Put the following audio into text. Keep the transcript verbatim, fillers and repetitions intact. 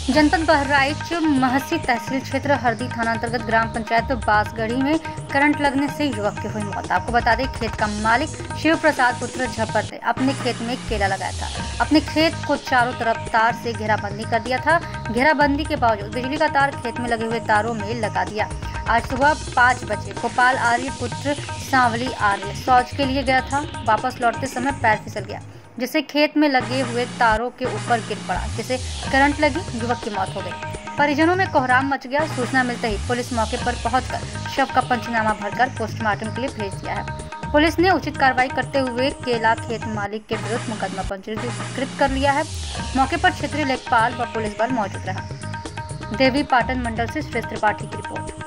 जनपद बहराइच महसी तहसील क्षेत्र हरदी थाना अंतर्गत ग्राम पंचायत बांसगढ़ी में करंट लगने से युवक की हुई मौत। आपको बता दें, खेत का मालिक शिव प्रसाद पुत्र झप्पर ने अपने खेत में केला लगाया था। अपने खेत को चारों तरफ तार से घेराबंदी कर दिया था। घेराबंदी के बावजूद बिजली का तार खेत में लगे हुए तारों में लगा दिया। आज सुबह पाँच बजे गोपाल आर्य पुत्र सांवली आर्य शौच के लिए गया था। वापस लौटते समय पैर फिसल गया, जिससे खेत में लगे हुए तारों के ऊपर गिर पड़ा, जिससे करंट लगी, युवक की मौत हो गई। परिजनों में कोहराम मच गया। सूचना मिलते ही पुलिस मौके पर पहुंचकर शव का पंचनामा भरकर पोस्टमार्टम के लिए भेज दिया है। पुलिस ने उचित कार्रवाई करते हुए केला खेत मालिक के विरुद्ध मुकदमा पंजीकृत कर लिया है। मौके पर क्षेत्रीय लेखपाल व पुलिस बल मौजूद रहा। देवी पाटन मंडल से श्रेष्ठ त्रिपाठी की रिपोर्ट।